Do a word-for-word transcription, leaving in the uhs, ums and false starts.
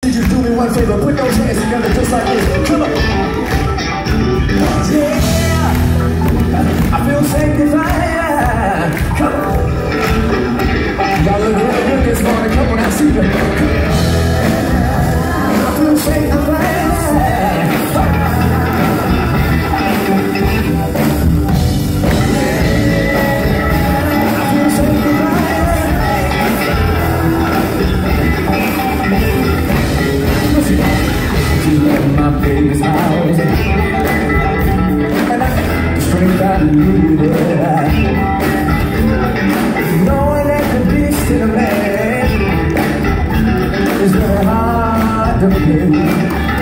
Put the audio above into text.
Just do me one favor, put those hands together just like this. Come on. Yeah, I feel sanctified. Come on. Y'all look real good this morning. Come on, I see you. I feel sanctified. My baby's house, and I got the strength I needed. Knowing that the beast in a man is very hard to play.